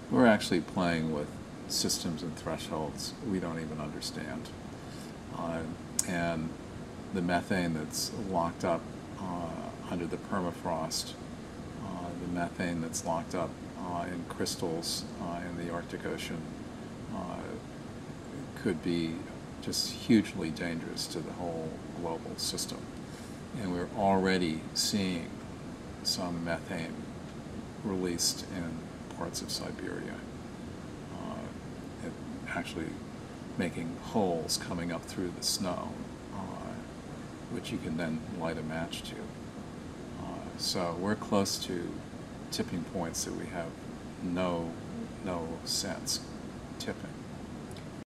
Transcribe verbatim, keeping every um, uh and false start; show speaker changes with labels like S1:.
S1: We're actually playing with systems and thresholds we don't even understand. Uh, and the methane that's locked up uh, under the permafrost, uh, the methane that's locked up uh, in crystals uh, in the Arctic Ocean uh, could be just hugely dangerous to the whole global system. And we're already seeing some methane released in parts of Siberia, uh, it actually making holes coming up through the snow, uh, which you can then light a match to. Uh, so we're close to tipping points that we have no, no sense tipping.